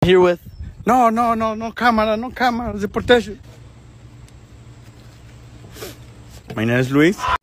Here with? No camera, deportation. My name is Luis.